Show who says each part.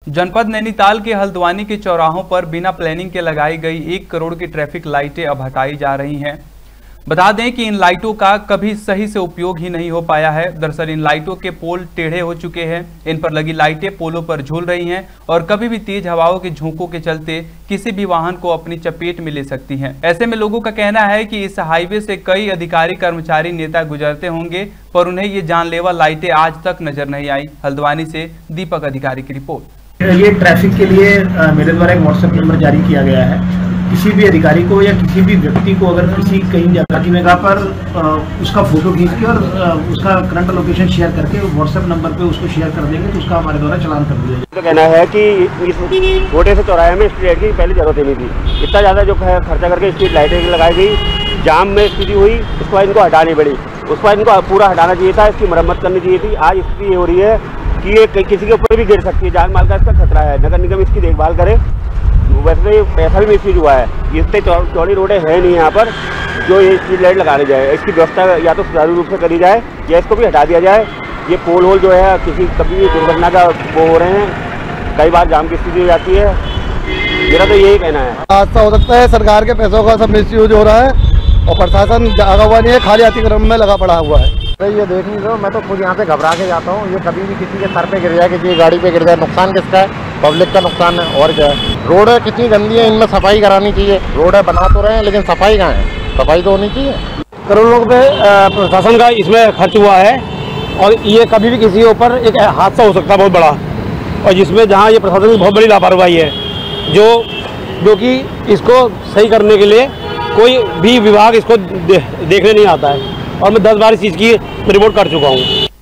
Speaker 1: जनपद नैनीताल के हल्द्वानी के चौराहों पर बिना प्लानिंग के लगाई गई 1 करोड़ की ट्रैफिक लाइटें अब हटाई जा रही हैं। बता दें कि इन लाइटों का कभी सही से उपयोग ही नहीं हो पाया है। दरअसल इन लाइटों के पोल टेढ़े हो चुके हैं। इन पर लगी लाइटें पोलों पर झूल रही हैं और कभी भी तेज हवाओं के झोंकों के चलते किसी भी वाहन को अपनी चपेट में ले सकती हैं। ऐसे में लोगों का कहना है कि इस हाईवे से कई अधिकारी, कर्मचारी, नेता गुजरते होंगे, पर उन्हें ये जानलेवा लाइटें आज तक नजर नहीं आई। हल्द्वानी से दीपक अधिकारी की रिपोर्ट।
Speaker 2: ये ट्रैफिक के लिए मेरे द्वारा एक व्हाट्सएप नंबर जारी किया गया है। किसी भी अधिकारी को या किसी भी व्यक्ति को अगर किसी कहीं जगह पर उसका फोटो खींच के और उसका करंट लोकेशन शेयर करके व्हाट्सएप नंबर पे उसको शेयर कर देंगे तो उसका हमारे द्वारा चालान कर दिया जाएगा।
Speaker 3: तो कहना है कि इस छोटे से चौराहे में स्ट्रीट लाइट की पहले जरूरत ही नहीं थी। इतना ज़्यादा जो खर्चा करके स्ट्रीट लाइटें लगाई गई, जाम में स्थिति हुई, उसके बाद इनको हटानी पड़ी। उसके बाद इनको पूरा हटाना चाहिए था, इसकी मरम्मत करनी चाहिए थी। आज स्थिति ये हो रही है कि ये किसी के ऊपर भी गिर सकती है, जान माल का इसका खतरा है। नगर निगम इसकी देखभाल करे। वैसे तो पैसा भी मिसयूज हुआ है। इतने चौड़ी रोडें है नहीं यहाँ पर जो ये स्ट्रीट लाइट लगाने जाए। इसकी व्यवस्था या तो सुचारू रूप से करी जाए या इसको भी हटा दिया जाए। ये पोल होल जो है कभी भी दुर्घटना का वो हो रहे हैं, कई बार जाम की स्थिति हो जाती है। मेरा तो यही कहना है।
Speaker 4: हादसा हो सकता है, सरकार के पैसों का सब मिसयूज हो रहा है और प्रशासन जागा हुआ नहीं है, खाली आती क्रम में लगा पड़ा हुआ है।
Speaker 5: ये देख लीजिए, मैं तो खुद यहाँ से घबरा के जाता हूँ। ये कभी भी किसी के सर पे गिर जाए, किसी की गाड़ी पे गिर जाए, नुकसान किसका है? पब्लिक का नुकसान है। और क्या है, रोड कितनी गंदी है, इनमें सफाई करानी चाहिए। रोड है बना तो रहे हैं लेकिन सफाई कहाँ है? सफाई तो होनी चाहिए।
Speaker 6: करोड़ों रुपए प्रशासन का इसमें खर्च हुआ है और ये कभी भी किसी के ऊपर एक हादसा हो सकता है बहुत बड़ा, और जिसमें जहाँ ये प्रशासन की बहुत बड़ी लापरवाही है जो कि इसको सही करने के लिए कोई भी विभाग इसको देखने नहीं आता है। और मैं 10 बार इस चीज़ की रिपोर्ट कर चुका हूँ।